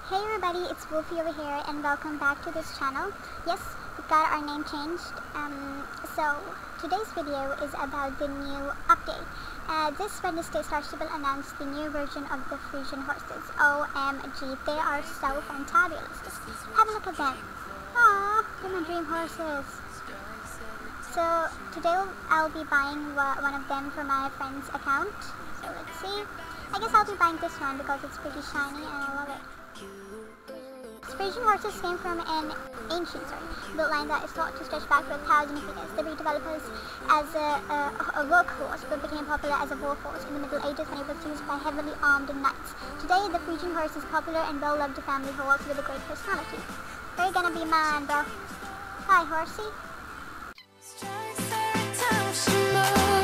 Hey everybody, it's Wolfie over here and welcome back to this channel. Yes, we got our name changed. So today's video is about the new update. This Wednesday Star Stable announced the new version of the Frisian horses. OMG, they are so fantabulous. Just have a look at them. Aww, they're my dream horses. So today I'll be buying one of them for my friend's account. So let's see. I guess I'll be buying this one because it's pretty shiny and I love it. Frisian horses came from an ancient built line that is thought to stretch back for 1,000 years. The breed developed as a workhorse but became popular as a warhorse in the Middle Ages when it was used by heavily armed knights. Today, the Frisian horse is popular and well-loved family horse with a great personality. You're gonna be mine, bro. Hi, horsey.